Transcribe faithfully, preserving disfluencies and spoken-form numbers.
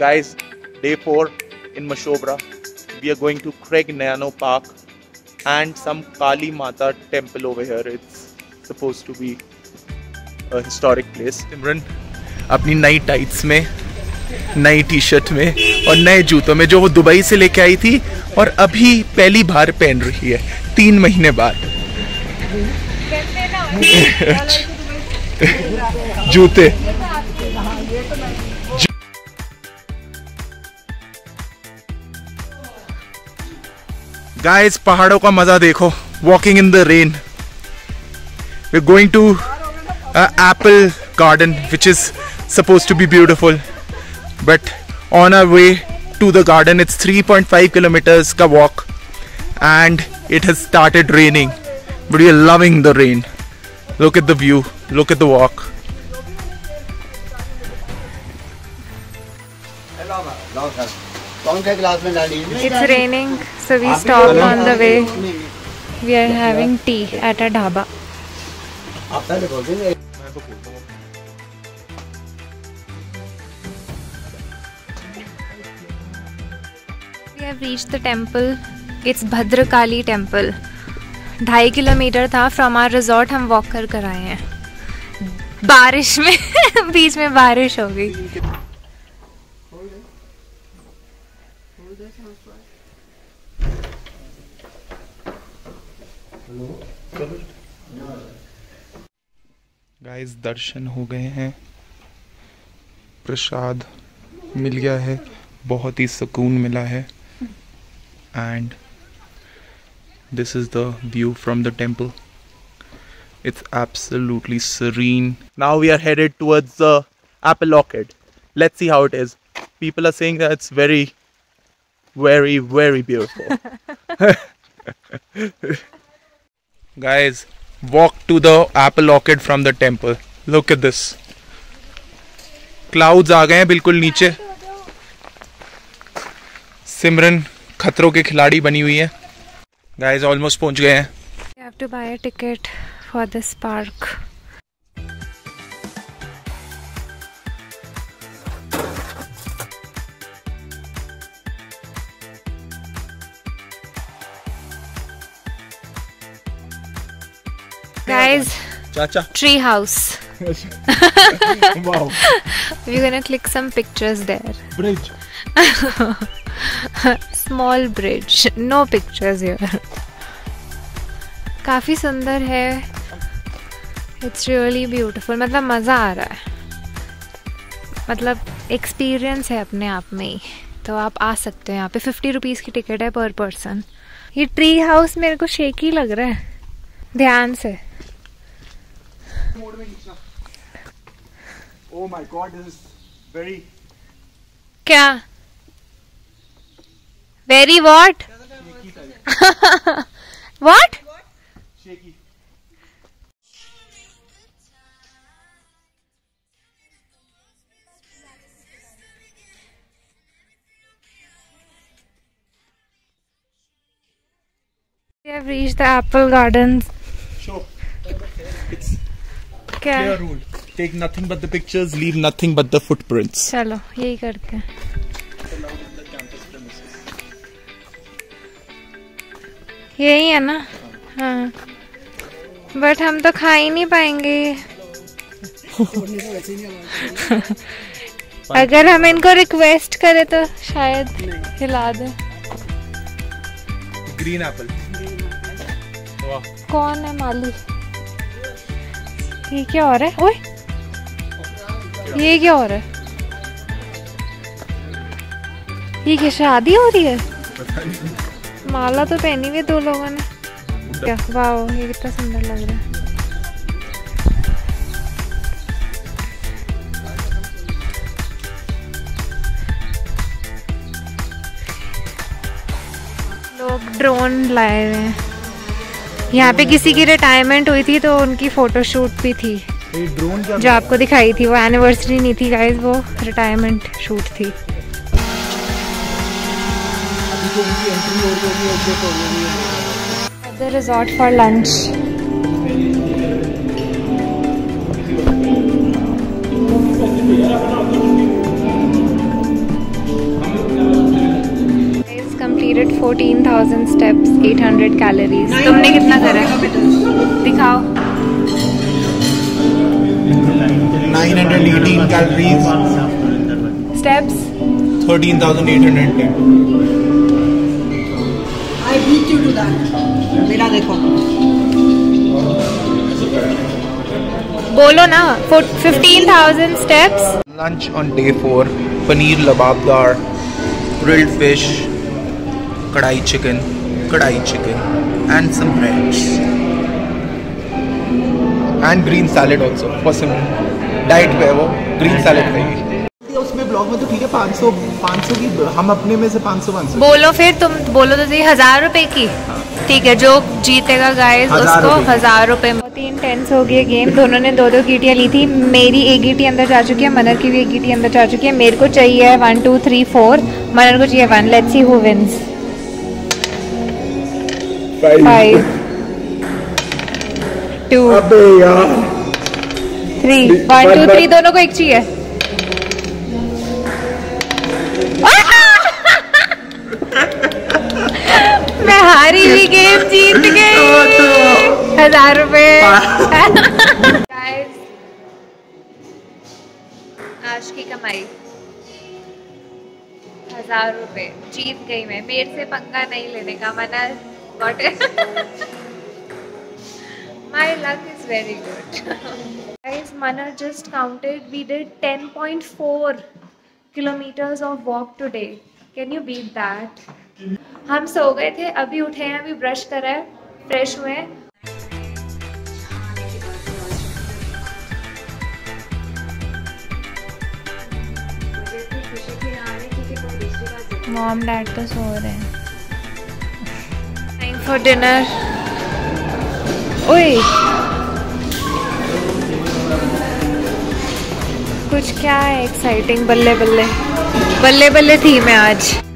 Guys, day four in Mashobra. We are going to Craig Nano Park and some Kali Mata temple over here. It's supposed to be a historic place. Simran अपनी नई tights में, नई T shirt में और नए जूतों में जो वो दुबई से लेके आई थी और अभी पहली बार पहन रही है तीन महीने बाद। जूते गाइस, पहाड़ों का मजा देखो। Walking in the rain. We are going to apple garden which is supposed to be beautiful, but on our way to the garden it's three point five kilometers ka walk and it has started raining, but we are loving the rain. Look at the view, look at the walk. It's raining, so we stopped on the way. We are having tea at a dhaba. We have reached the temple. It's Bhadrakali temple. ढाई kilometre था from our resort. हम walk कर कर आए हैं बारिश में। बीच में बारिश हो गई। गाइस, दर्शन हो गए हैं, प्रसाद मिल गया है, बहुत ही सुकून मिला है। And this is the view from the temple. It's absolutely serene. Now we are headed towards the Apple Orchard. Let's see how it is. People are saying that it's very, very, very beautiful. Guys, walk to the Apple Orchard from the temple. Look at this. Clouds आ गए हैं बिल्कुल नीचे। सिमरन खतरों के खिलाड़ी बनी हुई है। गाइस, ऑलमोस्ट पहुंच गए हैं। You have to buy a ticket for this park. Guys, चाचा, tree house. wow. We're gonna click some pictures there. Bridge. Small bridge, no pictures here. काफी सुंदर है। It's really beautiful. मतलब मज़ा आ रहा है। मतलब एक्सपीरियंस है अपने आप में ही। तो आप आ सकते हो यहाँ पे। फिफ्टी रुपीज़ की टिकट है पर पर्सन। ये ट्री हाउस मेरे को शेकी लग रहा है। ध्यान से। Oh my God, this is very. क्या? Very what? What? Shaky. We have reached the apple gardens. Sure. It's क्या? clear rule. Take nothing but the pictures, leave nothing but the footprints. चलो यही करते हैं। यही है ना? हाँ, बट हम तो खा ही नहीं पाएंगे। अगर हम इनको रिक्वेस्ट करें तो शायद खिला दे। Green Apple. कौन है माली? ये क्या हो रहा है? ओए, ये क्या हो रहा है? ये क्या शादी हो रही है? माला तो पहनी हुई है दो लोगों ने। क्या वाह, ये कितना सुंदर लग रहा है। लोग ड्रोन लाए हुए हैं। यहाँ पे किसी की रिटायरमेंट हुई थी तो उनकी फोटोशूट भी थी। ड्रोन जो आपको दिखाई थी वो एनिवर्सरी नहीं थी गाइस, वो रिटायरमेंट शूट थी। The resort for lunch. Fourteen thousand steps, eight hundred calories. तुमने कितना करा? दिखाओ। Nine hundred eighteen calories, steps thirteen thousand eight hundred ten. I beat you to that. मेरा देखो। बोलो ना। Fifteen thousand steps. Lunch on day four, paneer lababdar, grilled fish, kadai chicken, kadai chicken, and some breads. And green salad also, possible. Diet पे है वो, green salad खाइए। उसमें blog में तो ठीक है, पाँच सौ पाँच सौ की हम अपने में से पाँच सौ पाँच सौ बोलो फिर, तुम बोलो तो सही। हजार रुपए की, ठीक है। जो जीतेगा गाइस उसको हजार रुपए। तीन टेंस हो गए गेम, दोनों ने दो दो गीटियाँ ली थी। मेरी एक गीटी अंदर जा चुकी है, मनर की भी एक गीटी अंदर जा चुकी है। मेरे को चाहिए वन टू थ्री फोर, मनर को चाहिए one. Let's see who wins. Five, two, three, one two three, दोनों को एक चाहिए। मैं हारी हुई, गेम जीत गई हजार रुपए। Guys, आज की कमाई हजार रुपए, जीत गई मैं। मेरे से पंगा नहीं लेने का। मना got it. My luck is very good. Guys, Mana just counted. We did ten point four kilometers of walk today. Can you beat that? हम सो गए थे, अभी उठे हैं, अभी ब्रश करा है, फ्रेश हुए हैं। मॉम डैड तो सो रहे हैं। Time for dinner. ओए कुछ क्या है एक्साइटिंग? बल्ले बल्ले बल्ले बल्ले थी मैं आज।